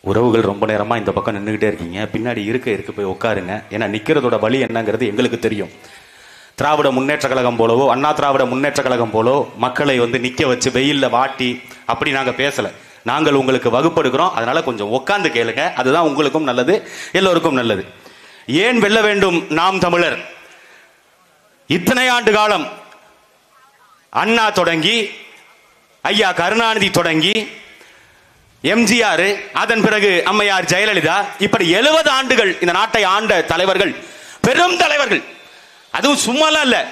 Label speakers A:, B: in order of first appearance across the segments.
A: உறவுகள் ரொம்ப நேரமாக இந்த பக்கம் நின்றுக்கிட்டே இருக்கீங்க. பின்னாடி இருக்க போய் உட்காருங்க. ஏன்னா நிற்கிறதோட வழி என்னங்கிறது எங்களுக்கு தெரியும். திராவிட முன்னேற்ற கழகம் போலவோ அண்ணா திராவிட முன்னேற்ற கழகம் போலோ மக்களை நிற்க வச்சு வெயிலில் வாட்டி அப்படி நாங்கள் பேசலை. நாங்கள் உங்களுக்கு வகுப்படுகிறோம். அதனால கொஞ்சம் உட்காந்து கேளுங்க. அதுதான் உங்களுக்கும் நல்லது, எல்லோருக்கும் நல்லது. ஏன் வெல்ல வேண்டும் நாம் தமிழர்? இத்தனை ஆண்டு காலம் அண்ணா தொடங்கி, ஐயா கருணாநிதி தொடங்கி, எம்ஜிஆர், அதன் பிறகு அம்மையார் ஜெயலலிதா, இப்படி 70 ஆண்டுகள் இந்த நாட்டை ஆண்ட தலைவர்கள், பெரும் தலைவர்கள். அதுவும் சும்மாலாம் இல்ல,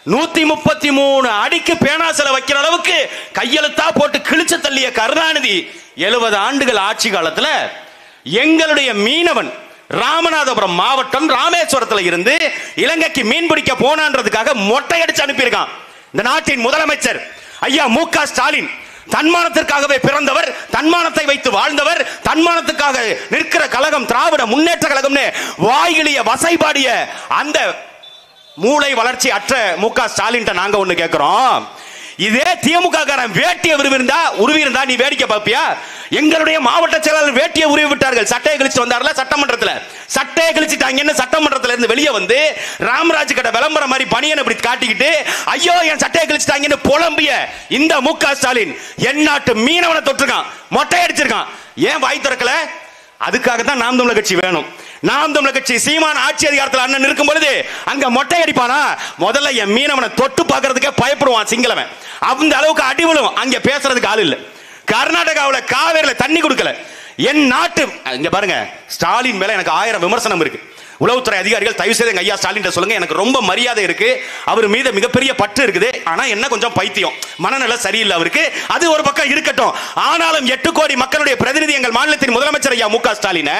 A: 133 அடிக்கு பேனா சிலை வைக்கிற அளவுக்கு கையெழுத்தா போட்டு கிழிச்சு தள்ளிய கருணாநிதி 70 ஆண்டுகள் ஆட்சி காலத்துல எங்களுடைய மீனவன் ராமநாதபுரம் மாவட்டம் ராமேஸ்வரத்தில் இருந்து இலங்கைக்கு மீன் பிடிக்க போனான்றதுக்காக மொட்டை அடிச்சு அனுப்பியிருக்கான். இந்த நாட்டின் முதலமைச்சர் ஐயா மு.க. ஸ்டாலின் தன்மானத்திற்காகவே பிறந்தவர், தன்மானத்தை வைத்து வாழ்ந்தவர், தன்மானத்துக்காக நிற்கிற கழகம் திராவிட முன்னேற்ற கழகம்னு வாய்கிளிய வசைபாடிய அந்த மூளை வளர்ச்சி அற்ற மு.க. ஸ்டாலின் நாங்க ஒண்ணு கேட்கிறோம். இதே திமுக காரன் வேட்டிய உருவி இருந்தா நீ வேடிக்கை பார்ப்பியா? எங்களுடைய மாவட்ட செயலாளர் வேட்டியை உருவி விட்டார்கள். சட்டையை கழிச்சு வந்தார்ல சட்டமன்றத்தில், சட்டையை கழிச்சுட்டாங்க. சட்டமன்றத்தில் இருந்து வெளியே வந்து ராமராஜ் கிட்ட விளம்பரம் மாதிரி பணியனை இப்படி காட்டிக்கிட்டு ஐயோ என் சட்டையை கழிச்சுட்டாங்கன்னு புலம்பிய இந்த மு.க. ஸ்டாலின் என் நாட்டு மீனவனை தொட்டிருக்கான், மொட்டை அடிச்சிருக்கான். ஏன் வாய் திறக்கல? அதுக்காக தான் நாம் தமிழர் கட்சி வேணும். நாம் தமிழர் கட்சி சீமான் ஆட்சி அதிகாரத்தில் அண்ணன் இருக்கும் பொழுது அங்க மொட்டை அடிப்பானா? முதல்ல என் மீனவனை தொட்டு பார்க்கறதுக்கே பயப்படுவான் சிங்களவன். அந்த அளவுக்கு அடி விழும். அங்க பேசுறதுக்கு ஆள் இல்ல. கர்நாடகாவில் காவேரியில தண்ணி கொடுக்கல. என் நாட்டு இங்க பாருங்க, ஸ்டாலின் மேல எனக்கு 1000 விமர்சனம் இருக்கு. உளவுத்துறை அதிகாரிகள் தயவு செய்து ஐயா ஸ்டாலின் சொல்லுங்க. எனக்கு ரொம்ப மரியாதை இருக்கு, அவர் மீது மிகப்பெரிய பற்று இருக்குது. ஆனா என்ன கொஞ்சம் பைத்தியம், மனநல சரியில்லை அவருக்கு. அது ஒரு பக்கம் இருக்கட்டும். ஆனாலும் 8 கோடி மக்களுடைய பிரதிநிதி எங்கள் மாநிலத்தின் முதலமைச்சர் ஐயா மு.க. ஸ்டாலின்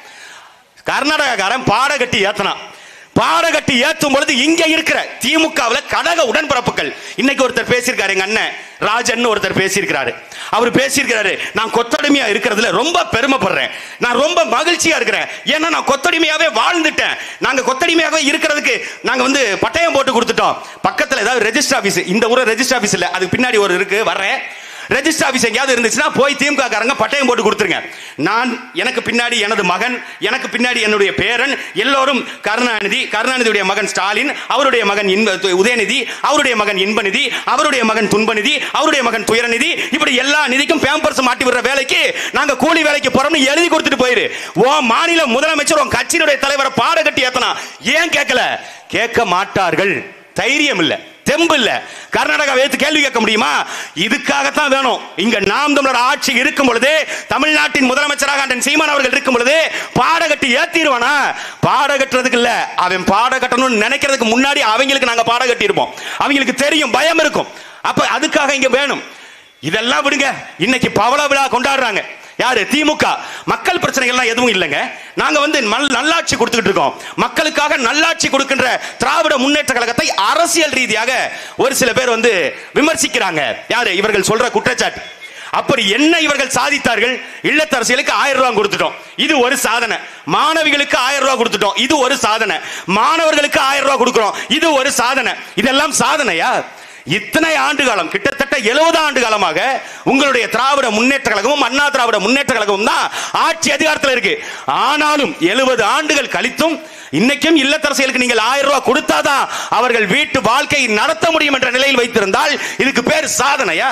A: கர்நாடகாரன் பாடகட்டி ஏத்தனான். பாடகட்டி ஏற்றும் பொழுது இங்க இருக்கிற திமுகவில் கடக உடன்பிறப்புகள், இன்னைக்கு ஒருத்தர் பேசியிருக்காரு, எங்க அண்ணன் ராஜன் ஒருத்தர் பேசியிருக்கிறாரு. அவர் பேசியிருக்கிறாரு, நான் கொத்தடிமையா இருக்கிறதுல ரொம்ப பெருமைப்படுறேன், நான் ரொம்ப மகிழ்ச்சியா இருக்கிறேன். ஏன்னா நான் கொத்தடிமையாவே வாழ்ந்துட்டேன். நாங்க கொத்தடிமையாவே இருக்கிறதுக்கு நாங்க பட்டயம் போட்டு கொடுத்துட்டோம். பக்கத்துல ஏதாவது ரெஜிஸ்டர் ஆபீஸ், இந்த ஊர் ரெஜிஸ்டர் ஆபீஸ் இல்ல, அதுக்கு பின்னாடி ஒரு இருக்கு, வர்றேன். ரெஜிஸ்டர் ஆபீஸ் எங்கேயாவது இருந்துச்சுன்னா போய் திமுக காரங்க பட்டயம் போட்டு கொடுத்துருங்க. நான், எனக்கு பின்னாடி எனது மகன், எனக்கு பின்னாடி என்னுடைய பேரன், எல்லோரும் கருணாநிதி, கருணாநிதியுடைய மகன் ஸ்டாலின், அவருடைய மகன் உதயநிதி, அவருடைய மகன் இன்பநிதி, அவருடைய மகன் துன்பநிதி, அவருடைய மகன் துயரநிதி, இப்படி எல்லா நிதிக்கும் பேம்பர்ஸ் மாட்டி விடுற வேலைக்கு நாங்க கூலி வேலைக்கு போறோம்னு எழுதி கொடுத்துட்டு போயிரு. ஓ மாநில முதலமைச்சர் உன் கட்சியினுடைய தலைவரை பாட கட்டி ஏத்தனா ஏன் கேட்கல? கேட்க மாட்டார்கள். தைரியம் இல்ல, தெம்பு இல்ல. கர்நாடகா வைத்து கேள்வி கேட்க முடியுமா? இதுக்காகத்தான் வேணும். இங்க நாம் தமிழர் ஆட்சி இருக்கும் பொழுது, தமிழ்நாட்டின் முதலமைச்சராக அண்ணன் சீமான் அவர்கள் இருக்கும் பொழுது பாடகட்டி ஏத்திடுவானா? பாடகட்டுறதுக்கு இல்ல, அவன் பாடகட்டணும்னு நினைக்கிறதுக்கு முன்னாடி அவங்களுக்கு நாங்க பாடகட்டி இருப்போம். அவங்களுக்கு தெரியும், பயம் இருக்கும். அப்ப அதுக்காக இங்க வேணும். இதெல்லாம் விடுங்க. இன்னைக்கு பவள விழா கொண்டாடுறாங்க. யாரு? திமுக. மக்கள் பிரச்சனைகள்லாம் எதுவும் இல்லைங்க. நாங்க நல்லாட்சி கொடுத்துக்கிட்டு இருக்கோம். மக்களுக்காக நல்லாட்சி கொடுக்கின்ற திராவிட முன்னேற்ற கழகத்தை அரசியல் ரீதியாக ஒரு சில பேர் விமர்சிக்கிறாங்க. யாரு? இவர்கள் சொல்ற குற்றச்சாட்டு. அப்படி என்ன இவர்கள் சாதித்தார்கள்? இல்லத்தரசிகளுக்கு 1000 ரூபாய் கொடுத்துட்டோம், இது ஒரு சாதனை. மாணவிகளுக்கு 1000 ரூபாய் கொடுத்துட்டோம், இது ஒரு சாதனை. மாணவர்களுக்கு 1000 ரூபாய் கொடுக்கிறோம், இது ஒரு சாதனை. இதெல்லாம் சாதனையா? இத்தனை ஆண்டு காலம், கிட்டத்தட்ட 70 ஆண்டு காலமாக உங்களுடைய திராவிட முன்னேற்ற கழகமும் அண்ணா திராவிட முன்னேற்ற கழகமும் தான் ஆட்சி அதிகாரத்தில் இருக்கு. ஆனாலும் 70 ஆண்டுகள் கழித்தும் இன்னைக்கும் இல்லத்தரசிகளுக்கு நீங்கள் 1000 ரூபாய் கொடுத்தாதான் அவர்கள் வீட்டு வாழ்க்கை நடத்த முடியும் என்ற நிலையில் வைத்திருந்தால் இதுக்கு பேர் சாதனையா?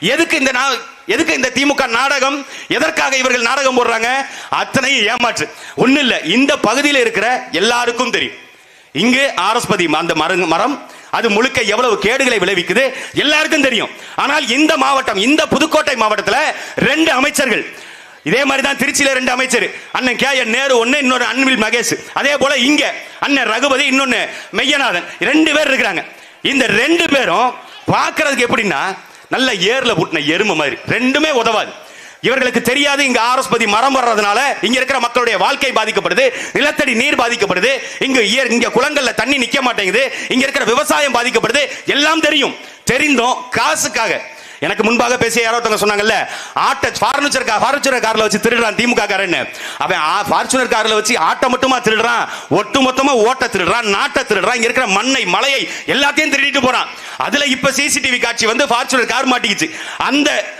A: எதுக்கு இந்த திமுக நாடகம்? எதற்காக இவர்கள் நாடகம் போடுறாங்க? அத்தனையும் ஏமாற்று. ஒண்ணு இல்ல, இந்த பகுதியில் இருக்கிற எல்லாருக்கும் தெரியும். இங்கு ஆரஸ்பதி அந்த மரம் அது முழுக்க எவ்வளவு கேடுகளை விளைவிக்குது எல்லாருக்கும் தெரியும். ஆனால் இந்த மாவட்டம், இந்த புதுக்கோட்டை மாவட்டத்தில் 2 அமைச்சர்கள், இதே மாதிரி தான் திருச்சியில 2 அமைச்சர், அண்ணன் கே.என். நேரு ஒன்னு, இன்னொரு அன்பில் மகேஷ், அதே போல இங்க அண்ணன் ரகுபதி, இன்னொன்னு மெய்யநாதன், 2 பேர் இருக்கிறாங்க. இந்த 2 பேரும் பார்க்கிறதுக்கு எப்படின்னா நல்ல ஏர்ல புட்டின எருமை மாதிரி, ரெண்டுமே உதவாது. இவர்களுக்கு தெரியாது இங்க ஆரஸ்பதி மரம் வர்றதுனால இங்க இருக்கிற மக்களுடைய வாழ்க்கை பாதிக்கப்படுது, நிலத்தடி நீர் பாதிக்கப்படுது, இங்க குளங்கள்ல தண்ணி நிக்க மாட்டேங்குது, இங்க இருக்கிற விவசாயம் பாதிக்கப்படுது. எல்லாம் தெரியும். தெரிந்தும் காசுக்காக, எனக்கு முன்பாக பேசிய யாரோ ஒருத்தவங்க சொன்னாங்கல்ல, ஃபார்ச்சுனர் கார்ல வச்சு திருடுறான் திமுக காரன்னு. அவன் ஃபார்ச்சுனர் கார்ல வச்சு ஆட்டை மட்டுமா திருடுறான், ஒட்டு மொத்தமா ஓட்ட திருடுறான், நாட்டை திருடுறான், இங்க இருக்கிற மண்ணை மலையை எல்லாத்தையும் திருடிட்டு போறான். அதுல இப்ப சிசிடிவி காட்சி ஃபார்ச்சுனர் கார் மாட்டிக்கிச்சு. அந்த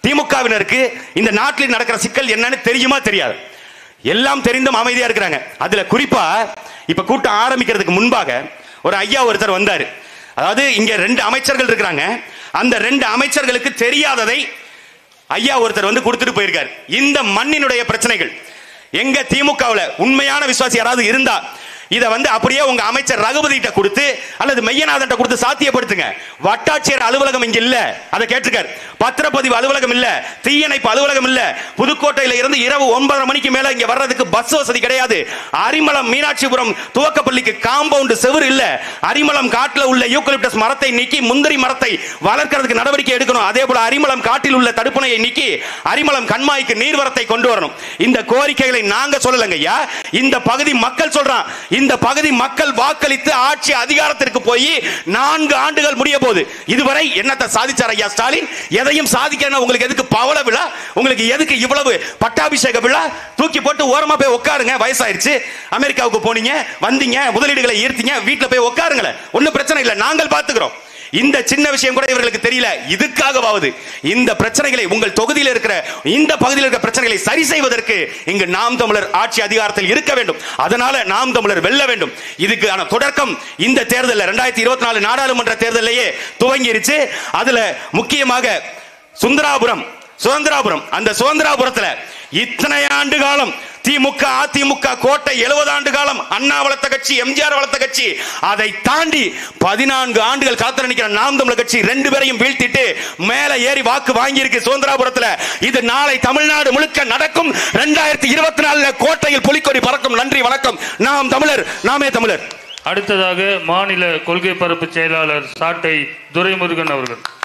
A: திமுகவினருக்கு இந்த நாட்டில் நடக்கிற சிக்கல் என்னன்னு தெரியுமா தெரியாது? எல்லாம் தெரிந்தும் அமைதியா இருக்கிறாங்க. அதுல குறிப்பா இப்ப கூட்டம் ஆரம்பிக்கிறதுக்கு முன்பாக ஒரு ஐயா ஒருத்தர் வந்தாரு. அதாவது இங்க 2 அமைச்சர்கள் இருக்கிறாங்க. அந்த 2 அமைச்சர்களுக்கு தெரியாததை ஐயா ஒருத்தர் வந்து கொடுத்துட்டு போயிருக்காரு. இந்த மண்ணினுடைய பிரச்சனைகள் எங்க திமுகவுல உண்மையான விசுவாசி யாராவது இருந்தா இத வந்து அப்படியே உங்க அமைச்சர் ரகுபதிட்ட கொடுத்து அல்லது மெய்யநாதன் கொடுத்து சாத்தியப்படுத்துங்க. வட்டாட்சியர் அலுவலகம் இங்க இல்ல, அதை கேட்டிருக்காரு. பத்திரப்பதிவு அலுவலகம் இல்ல, தீயணைப்பு அலுவலகம் இல்ல. புதுக்கோட்டையில இருந்து இரவு 9:30 மணிக்கு மேல இங்க வர்றதுக்கு பஸ் வசதி கிடையாது. அரிமளம் மீனாட்சிபுரம் துவக்கப்பள்ளிக்கு காம்பவுண்ட் செவுரு இல்ல. அரிமளம் காட்டுல உள்ள யூக்கலிப்டஸ் மரத்தை நீக்கி முந்திரி மரத்தை வளர்க்கிறதுக்கு நடவடிக்கை எடுக்கணும். அதே போல அரிமளம் காட்டில் உள்ள தடுப்பணையை நீக்கி அரிமளம் கண்மாய்க்கு நீர்வரத்தை கொண்டு வரணும். இந்த கோரிக்கைகளை நாங்க சொல்லலங்க ஐயா, இந்த பகுதி மக்கள் சொல்றான். இந்த பகுதி மக்கள் வாக்களித்து ஆட்சி அதிகாரத்திற்கு போய் 4 ஆண்டுகள் முடிய போகுது. இதுவரை என்னத்தை சாதிச்சார் ஐயா ஸ்டாலின்? எதையும் சாதிக்கணும். உங்களுக்கு எதுக்கு பவள விழா? உங்களுக்கு எதுக்கு இவ்வளவு பட்டாபிஷேக விழா? தூக்கி போட்டு ஓரமா போய் உட்காருங்க. வயசாயிருச்சு, அமெரிக்காவுக்கு போனீங்க, வந்தீங்க, முதலீடுகளை ஈர்த்தீங்க, வீட்டுல போய் உட்காருங்களேன், ஒன்னும் பிரச்சனை இல்லை, நாங்கள் பார்த்துக்கிறோம். இந்த சின்ன விஷயம் கூட இவர்களுக்கு தெரியல. இதுக்காகவாவது இந்த பிரச்சனைகளை உங்கள் தொகுதியில் இருக்கிற இந்த பகுதியில் இருக்கிற பிரச்சனைகளை சரி செய்வதற்கு இங்கு நாம் தமிழர் ஆட்சி அதிகாரத்தில் இருக்க வேண்டும். அதனால நாம் தமிழர் வெல்ல வேண்டும். இதுக்கான தொடக்கம் இந்த தேர்தலில் 2024 நாடாளுமன்ற தேர்தலிலேயே துவங்கிருச்சு. அதுல முக்கியமாக சுதந்திராபுரம் அந்த சுதந்திராபுரத்துல இத்தனை ஆண்டு காலம் திமுக அதிமுக கோட்டை 70 ஆண்டு காலம் அண்ணா வளர்த்த கட்சி, எம்ஜிஆர் வளர்த்த கட்சி, அதை தாண்டி 14 ஆண்டுகள் காத்து நிற்கிற நாம் தமிழர் கட்சி 2 பேரையும் வீழ்த்திட்டு மேல ஏறி வாக்கு வாங்கி இருக்கு சுதந்திராபுரத்துல. இது நாளை தமிழ்நாடு முழுக்க நடக்கும். 2024 கோட்டையில் புலிக்கொடி பறக்கும். நன்றி, வணக்கம். நாம் தமிழர், நாமே தமிழர்.
B: அடுத்ததாக மாநில கொள்கை பரப்பு செயலாளர் சாட்டை துரைமுருகன் அவர்கள்.